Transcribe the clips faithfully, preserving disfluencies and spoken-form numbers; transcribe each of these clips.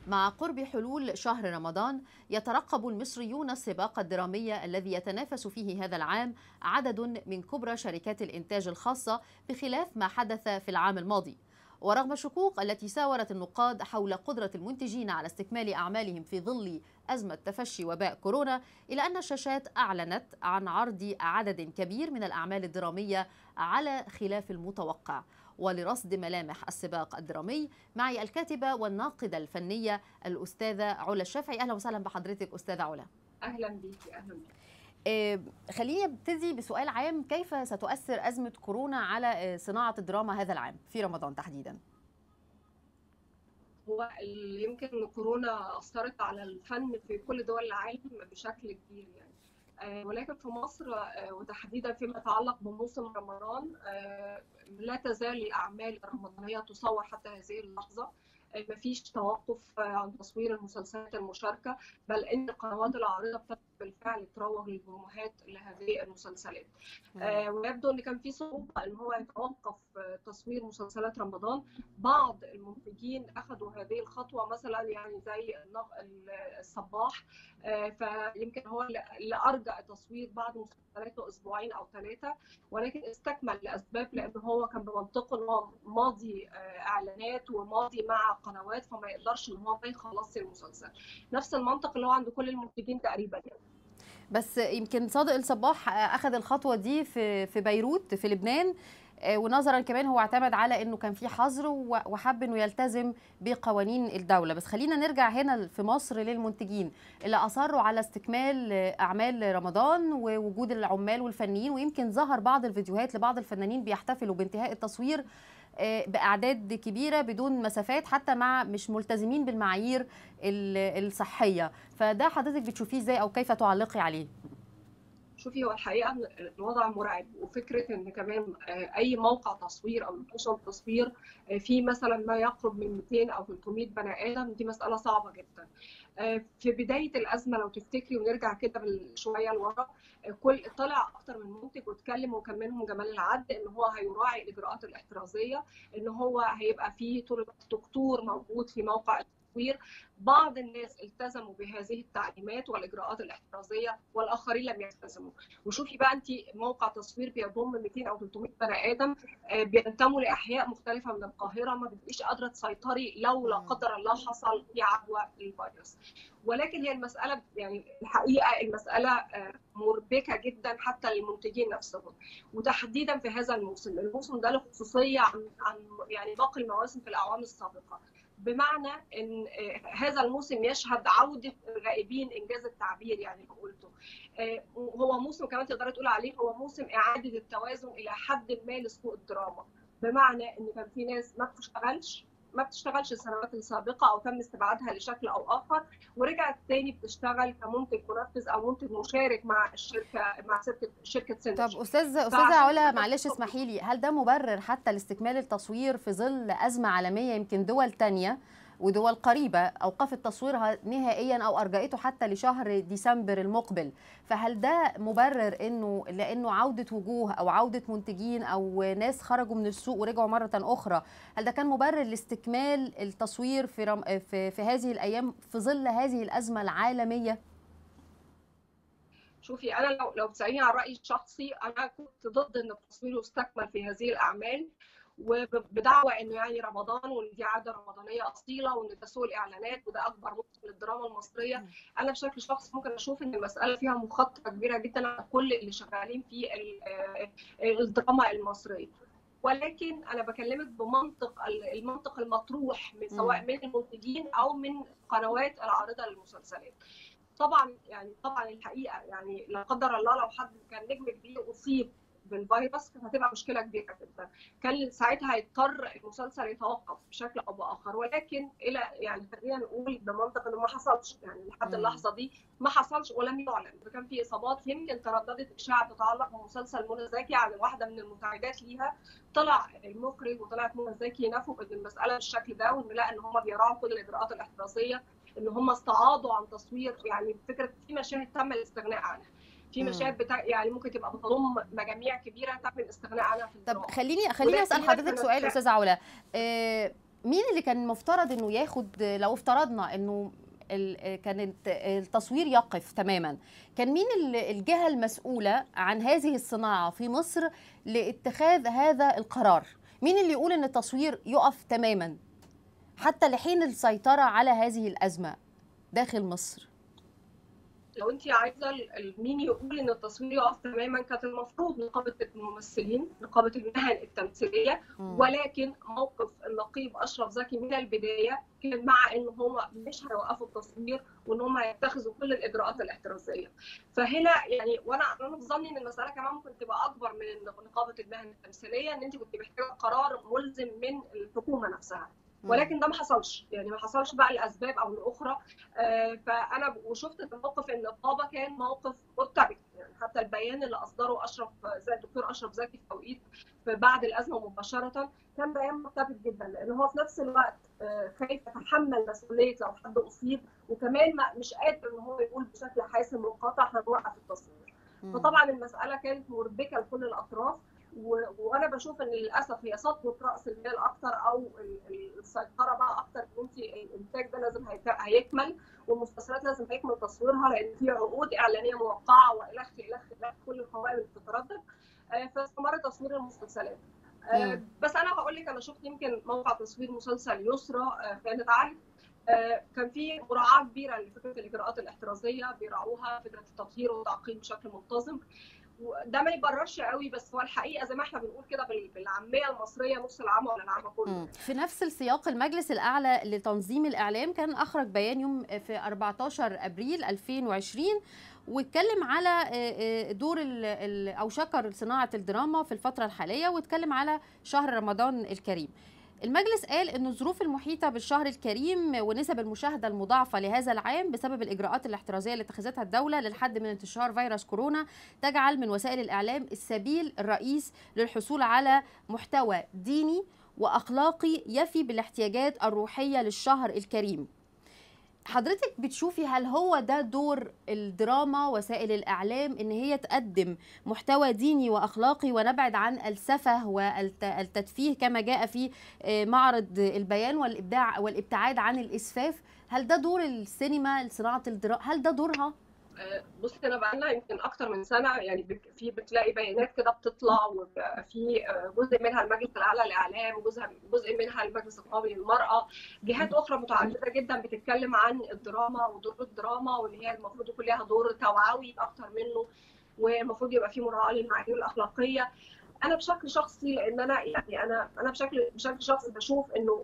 مع قرب حلول شهر رمضان يترقب المصريون السباق الدرامي الذي يتنافس فيه هذا العام عدد من كبرى شركات الإنتاج الخاصة بخلاف ما حدث في العام الماضي. ورغم الشكوك التي ساورت النقاد حول قدرة المنتجين على استكمال أعمالهم في ظل أزمة تفشي وباء كورونا، إلا أن الشاشات أعلنت عن عرض عدد كبير من الأعمال الدرامية على خلاف المتوقع. ولرصد ملامح السباق الدرامي معي الكاتبة والناقدة الفنية الأستاذة علا الشافعي. أهلا وسهلا بحضرتك أستاذة علا. أهلا بيكي. أهلا بيكي. آه خليني ابتدي بسؤال عام، كيف ستؤثر أزمة كورونا على صناعة الدراما هذا العام في رمضان تحديدا؟ هو يمكن كورونا أثرت على الفن في كل دول العالم بشكل كبير يعني، آه ولكن في مصر آه وتحديدا فيما يتعلق بموسم رمضان آه لا تزال الأعمال الرمضانية تصور حتى هذه اللحظة. مفيش توقف عن تصوير المسلسلات المشاركة، بل إن القنوات العارضة بتبدأ بالفعل تروج للبروموهات لهذه المسلسلات. آه ويبدو ان كان في صعوبه ان هو يتوقف تصوير مسلسلات رمضان. بعض المنتجين اخذوا هذه الخطوه، مثلا يعني زي الصباح، آه فيمكن هو اللي ارجع تصوير بعض مسلسلاته اسبوعين او ثلاثه، ولكن استكمل لاسباب، لان هو كان بمنطقه ان هو ماضي آه اعلانات وماضي مع قنوات، فما يقدرش ان هو ما يخلصش المسلسل. نفس المنطق اللي هو عند كل المنتجين تقريبا يعني. بس يمكن صادق الصباح اخذ الخطوه دي في في بيروت في لبنان، ونظرا كمان هو اعتمد على انه كان في حظر وحب انه يلتزم بقوانين الدوله. بس خلينا نرجع هنا في مصر للمنتجين اللي اصروا على استكمال اعمال رمضان ووجود العمال والفنيين، ويمكن ظهر بعض الفيديوهات لبعض الفنانين بيحتفلوا بانتهاء التصوير باعداد كبيره بدون مسافات، حتى مع مش ملتزمين بالمعايير الصحيه. فده حضرتك بتشوفيه ازاي او كيف تعلقي عليه؟ شوفي، هو الحقيقه الوضع مرعب، وفكره ان كمان اي موقع تصوير او لوكيشن تصوير في مثلا ما يقرب من مئتين او ثلاثمئة بني ادم، دي مساله صعبه جدا. في بدايه الازمه لو تفتكري ونرجع كده شويه لورا، كل طلع اكتر من منتج واتكلم، وكان منهم جمال العد، ان هو هيراعي الاجراءات الاحترازيه، ان هو هيبقى فيه طول الوقت دكتور موجود في موقع التصوير. بعض الناس التزموا بهذه التعليمات والاجراءات الاحترازيه، والاخرين لم يلتزموا. وشوفي بقى انت، موقع تصوير بيضم مئتين او ثلاثمئة بني ادم بينتموا لاحياء مختلفه من القاهره، ما بتبقيش قادره تسيطري لو لا قدر الله حصل في عدوى للفيروس. ولكن هي المساله يعني الحقيقه المساله مربكه جدا حتى للمنتجين نفسهم، وتحديدا في هذا الموسم. الموسم ده له خصوصيه عن عن يعني باقي المواسم في الاعوام السابقه، بمعنى ان هذا الموسم يشهد عوده الغائبين، انجاز التعبير يعني اللي قلته. هو موسم كمان تقدري تقول عليه هو موسم اعاده التوازن الى حد ما لسوق الدراما، بمعنى ان كان في ناس ما بتشتغلش ما بتشتغلش السنوات السابقه او تم استبعادها لشكل او اخر، ورجعت تاني بتشتغل كمنتج منفذ او منتج مشارك مع الشركه مع شركه شركه سينرجي. طب استاذ استاذه علا، معلش اسمحي لي، هل ده مبرر حتى لاستكمال التصوير في ظل ازمه عالميه؟ يمكن دول تانية ودول قريبه اوقفت تصويرها نهائيا او ارجئته حتى لشهر ديسمبر المقبل، فهل ده مبرر انه لانه عوده وجوه او عوده منتجين او ناس خرجوا من السوق ورجعوا مره اخرى، هل ده كان مبرر لاستكمال التصوير في رم... في, في هذه الايام في ظل هذه الازمه العالميه؟ شوفي، انا لو لو بتساليني عن رايي الشخصي، انا كنت ضد ان التصوير يستكمل في هذه الاعمال، وبدعوى انه يعني رمضان وان دي عاده رمضانيه اصيله وان ده سوق الاعلانات وده اكبر موسم للدراما المصريه. انا بشكل شخصي ممكن اشوف ان المساله فيها مخاطره كبيره جدا على كل اللي شغالين في الدراما المصريه، ولكن انا بكلمك بمنطق المنطق المطروح من سواء من المنتجين او من قنوات العارضه للمسلسلات. طبعا يعني طبعا الحقيقه يعني لا قدر الله لو حد كان نجم كبير اصيب بالفيروس كانت هتبقى مشكله كبيره جدا، كان ساعتها هيضطر المسلسل يتوقف بشكل او باخر، ولكن الى يعني خلينا نقول بمنطق انه ما حصلش، يعني لحد اللحظه دي ما حصلش ولم يعلن. كان في اصابات، يمكن ترددت اشاعه تتعلق بمسلسل منى زكي عن واحده من المنتجات ليها، طلع المخرج وطلعت منى زكي نفوا ان المساله بالشكل ده، وان لا ان هم بيراعوا كل الاجراءات الاحترازيه، ان هم استعاضوا عن تصوير يعني فكره في مشاهد تم الاستغناء عنها، في مشاهد بتاع يعني ممكن تبقى بتضم مجاميع كبيره تم الاستغناء عنها في الدراما. طب خليني خليني اسال حضرتك سؤال استاذه علا. مين اللي كان مفترض انه ياخد، لو افترضنا انه كانت التصوير يقف تماما، كان مين الجهة المسؤولة عن هذه الصناعة في مصر لاتخاذ هذا القرار؟ مين اللي يقول ان التصوير يقف تماما حتى لحين السيطرة على هذه الأزمة داخل مصر؟ لو انت عايزه مين يقول ان التصوير يقف تماما، كانت المفروض نقابه الممثلين، نقابه المهن التمثيليه. م. ولكن موقف النقيب اشرف زكي من البدايه كان مع ان هم مش هيوقفوا التصوير وان هم هيتخذوا كل الاجراءات الاحترازيه. فهنا يعني وانا انا في ظني ان المساله كمان ممكن تبقى اكبر من نقابه المهن التمثيليه، ان انت كنت محتاجه قرار ملزم من الحكومه نفسها. ولكن ده ما حصلش، يعني ما حصلش بقى لاسباب او لاخرى. آه فانا وشفت في موقف النقابه كان موقف مرتبك، يعني حتى البيان اللي اصدره اشرف زي الدكتور اشرف زكي في توقيت بعد الازمه مباشره كان بيان مرتبك جدا، لان هو في نفس الوقت آه خايف يتحمل مسؤوليه لو حد اصيب، وكمان مش قادر ان هو يقول بشكل حاسم وقاطع هنوقف التصوير. فطبعا المساله كانت مربكه لكل الاطراف. وانا بشوف ان للاسف هي سطوه راس المال اكتر، او السيطره بقى اكتر، ان انت الانتاج ده لازم هيكمل والمسلسلات لازم هيكمل تصويرها، لان في عقود اعلانيه موقعه والخ الخ الخ كل القوائم اللي بتتردد. فاستمر تصوير المسلسلات. بس انا هقول لك، انا شفت يمكن موقع تصوير مسلسل يسرى كانت عارف كان في مراعاه كبيره لفكره الاجراءات الاحترازيه، بيراعوها فكره التطهير والتعقيم بشكل منتظم. ده ما يبررش قوي، بس هو الحقيقه زي ما احنا بنقول كده بالعاميه المصريه، نص العامه ولا العامه كله. في نفس السياق المجلس الاعلى لتنظيم الاعلام كان اخرج بيان يوم في أربعتاشر ابريل ألفين وعشرين واتكلم على دور او شكر صناعه الدراما في الفتره الحاليه، واتكلم على شهر رمضان الكريم. المجلس قال أن الظروف المحيطة بالشهر الكريم ونسب المشاهدة المضاعفة لهذا العام بسبب الإجراءات الاحترازية اللي اتخذتها الدولة للحد من انتشار فيروس كورونا تجعل من وسائل الإعلام السبيل الرئيس للحصول على محتوى ديني وأخلاقي يفي بالاحتياجات الروحية للشهر الكريم. حضرتك بتشوفي هل هو ده دور الدراما وسائل الإعلام، إن هي تقدم محتوى ديني وأخلاقي ونبعد عن السفه والتدفيه كما جاء في معرض البيان والإبداع والابتعاد عن الإسفاف؟ هل ده دور السينما لصناعة الدراما؟ هل ده دورها؟ بصي انا بقى لنا يمكن اكتر من سنه، يعني في بتلاقي بيانات كده بتطلع، وفي جزء منها المجلس الاعلى للاعلام، جزء جزء منها المجلس القومي للمراه، جهات اخرى متعدده جدا بتتكلم عن الدراما ودور الدراما، وان هي المفروض يكون لها دور توعوي اكتر منه، والمفروض يبقى في مراعاه للمعايير الاخلاقيه. انا بشكل شخصي، لان انا يعني انا انا بشكل بشكل شخصي بشوف انه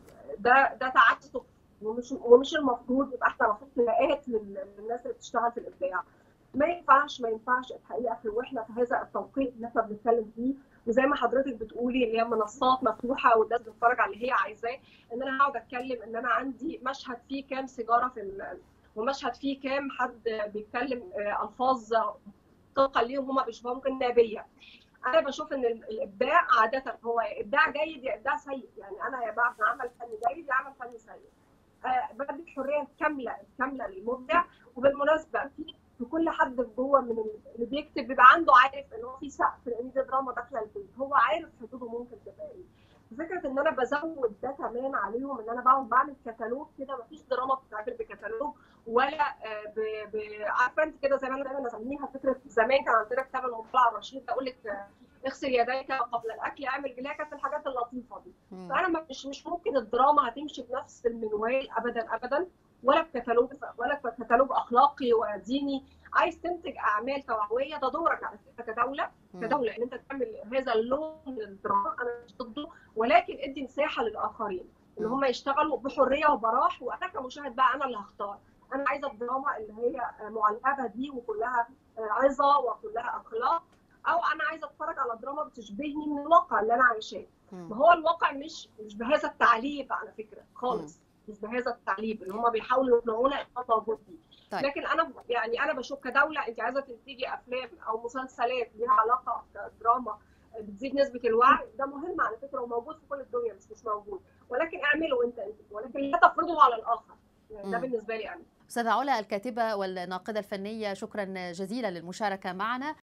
ده ده تعسف، ومش ومش المفروض يبقى احنا المفروض نلاقات للناس اللي بتشتغل في الابداع. ما ينفعش ما ينفعش الحقيقه في واحنا في هذا التوقيت اللي احنا بنتكلم فيه، وزي ما حضرتك بتقولي اللي هي منصات مفتوحه والناس بتتفرج على اللي هي عايزاه، ان انا هقعد اتكلم ان انا عندي مشهد فيه كام سيجاره في ومشهد فيه كام حد بيتكلم الفاظ طبقا ليهم هم بيشوفوها ممكن نابيه. انا بشوف ان الابداع عاده هو ابداع جيد يا ابداع سيء، يعني انا يا بعمل عمل فني جيد يا عمل فني سيء. آه بدي الحريه الكامله الكامله للمبدع. وبالمناسبه في في كل حد جوه من اللي بيكتب بيبقى عنده عارف ان هو في سقف، لان دي دراما داخله البيت، هو عارف حدوده ممكن تبقى ايه. فكره ان انا بزود ده كمان عليهم، ان انا بقعد بعمل كتالوج كده، مفيش دراما بتتعمل بكتالوج ولا آه ب... ب... عارفه انت كده زي ما انا دايما اسميها فكره زمان كان عندنا كتاب المطلع الرشيد اقول لك آه اغسل يديك قبل الاكل، اعمل جلايه، كانت الحاجات اللطيفه دي. فانا مش مش ممكن الدراما هتمشي بنفس المنوال ابدا ابدا، ولا بكتالوج ولا بكتالوج اخلاقي وديني. عايز تنتج اعمال توعويه، ده دورك على فكره كدوله كدوله ان انت تعمل هذا اللون من الدراما، انا مش ضده، ولكن ادي مساحه للاخرين ان هم يشتغلوا بحريه وبراح. وانا كمشاهد بقى انا اللي هختار، انا عايزه الدراما اللي هي معلبه دي وكلها عظه وكلها اخلاق، او انا عايزه اتفرج على دراما بتشبهني من الواقع اللي انا عايشاه. ما هو الواقع مش مش بهذا التعليب على فكره خالص، مش بهذا التعليب اللي هم بيحاولوا يقنعونا ان هو موجود فيه. طيب. لكن انا يعني انا بشوف كدوله انت عايزه تنتجي افلام او مسلسلات ليها علاقه بدراما بتزيد نسبه الوعي، ده مهم على فكره وموجود في كل الدنيا، مش مش موجود، ولكن اعمله انت انت ولكن لا تفرضه على الاخر. يعني ده بالنسبه لي انا. أستاذة علا الكاتبة والناقدة الفنية، شكرا جزيلا للمشاركة معنا.